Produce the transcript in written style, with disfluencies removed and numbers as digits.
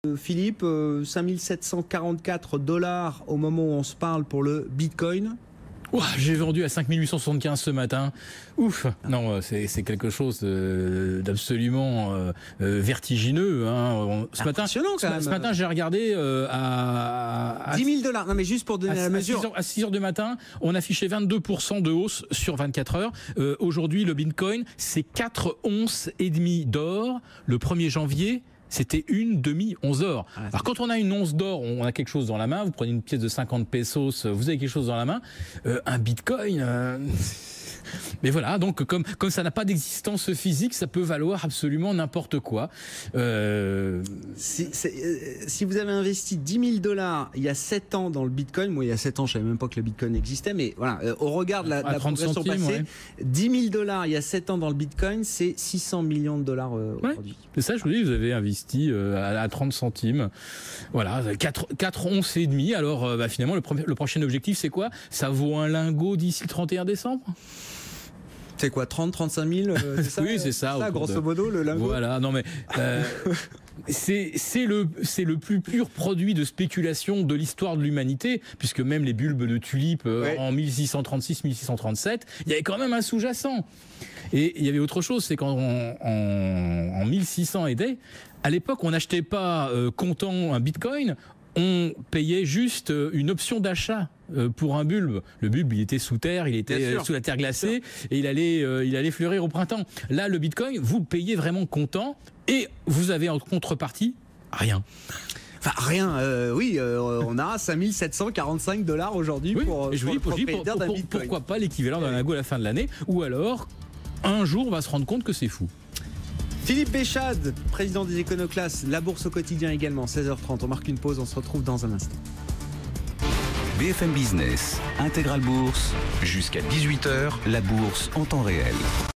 Philippe, 5744 $ au moment où on se parle pour le Bitcoin. Ouah, j'ai vendu à 5875 ce matin. Ouf. Non, c'est quelque chose d'absolument vertigineux. Hein. Ce matin, j'ai regardé à 10 000 $. Non, mais juste pour donner la mesure. À 6 heures du matin, on affichait 22% de hausse sur 24 heures. Aujourd'hui, le Bitcoin, c'est 4 onces et demie d'or. Le 1er janvier, c'était une demi-once d'or. Alors quand on a une once d'or, on a quelque chose dans la main, vous prenez une pièce de 50 pesos, vous avez quelque chose dans la main, un bitcoin... Mais voilà, donc comme ça n'a pas d'existence physique, ça peut valoir absolument n'importe quoi. Si vous avez investi 10 000 $ il y a 7 ans dans le Bitcoin, moi il y a 7 ans je savais même pas que le Bitcoin existait, mais voilà, au regard de la progression passée, ouais. 10 000 $, il y a 7 ans dans le Bitcoin, c'est 600 millions de dollars aujourd'hui. C'est ça, je vous dis, vous avez investi à 30 centimes. Voilà, 4 onces et demi. Alors finalement, le prochain objectif, c'est quoi? Ça vaut un lingot d'ici le 31 décembre? C'est quoi, 30-35 000 c'est ça, oui, c'est ça grosso modo, le lingot. Voilà, non mais c'est le plus pur produit de spéculation de l'histoire de l'humanité, puisque même les bulbes de tulipes en 1636-1637, il y avait quand même un sous-jacent. Et il y avait autre chose, c'est qu'en 1600 et des, à l'époque, on n'achetait pas comptant un bitcoin, on payait juste une option d'achat pour un bulbe. Le bulbe, il était sous terre, il était sous la terre glacée et il allait fleurir au printemps. Là, le bitcoin, vous le payez vraiment comptant et vous avez en contrepartie rien. Enfin, rien, on a 5745 $ aujourd'hui pour le propriétaire d'un bitcoin. Pourquoi pas l'équivalent d'un lingot à la fin de l'année, ou alors, un jour, on va se rendre compte que c'est fou. Philippe Béchade, président des Éconoclasses, la bourse au quotidien également, 16h30. On marque une pause, on se retrouve dans un instant. BFM Business, Intégral Bourse, jusqu'à 18h, la bourse en temps réel.